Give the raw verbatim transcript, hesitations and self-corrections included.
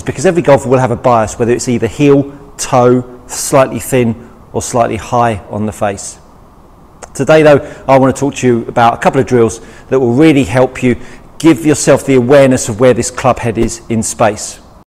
because every golfer will have a bias, whether it's either heel, toe, slightly thin or slightly high on the face. Today though, I want to talk to you about a couple of drills that will really help you give yourself the awareness of where this club head is in space.